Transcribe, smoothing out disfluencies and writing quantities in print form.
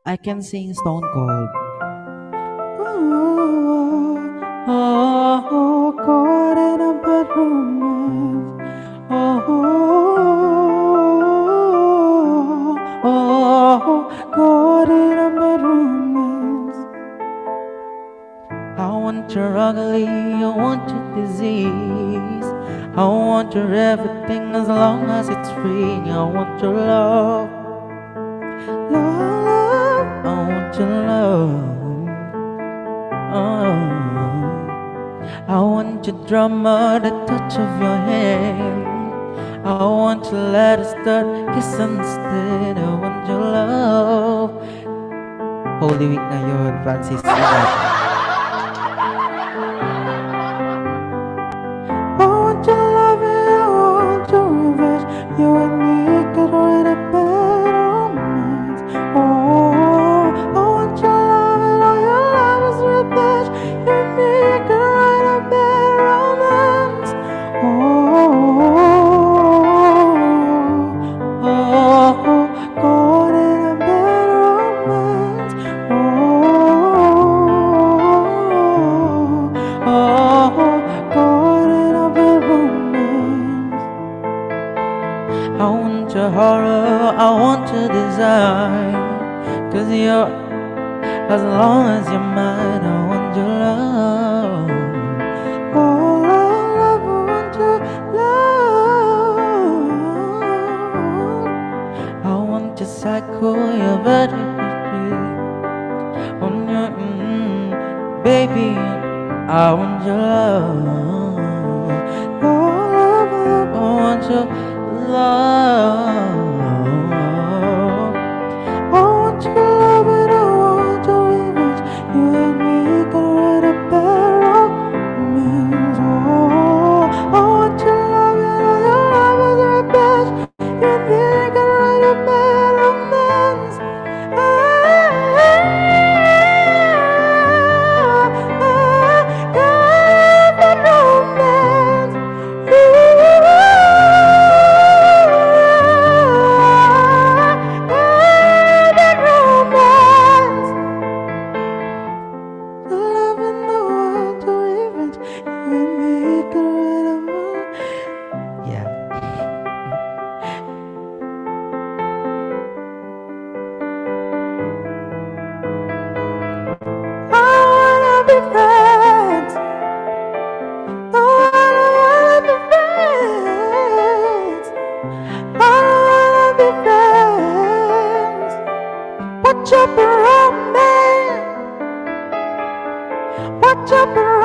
I can sing Stone Cold. Oh, caught in a bad romance. Caught in a bad romance. I want your ugly, I want your disease. I want your everything as long as it's free. I want your love, love. I want your love. Oh. I want your drama, the touch of your hand. I want to let us start kissing instead. I want your love. Holy Week ngayon, Francis. I want your love and I want your revenge. You and me could write a bad romance. Oh, I want your love and all your love is revenge. You and me could write a bad romance. Caught in a bad romance. Caught in a bad romance. I want your horror, I want your desire. 'Cause you're, as long as you're mine, I want your love. Oh, love, I want your love. I want your cycle, your very history. On your, baby, I want your love. Love, love, I want your love. I want your love and I want your revenge. You and me can write a bad romance. I want your love and all your love is revenge. You and me can write a bad romance. Bad romance. Bad romance. Love and I want your revenge. You and me can write a bad. Yeah. I wanna be friends. I wanna be friends. I wanna be friends. Watch up around me. Watch up around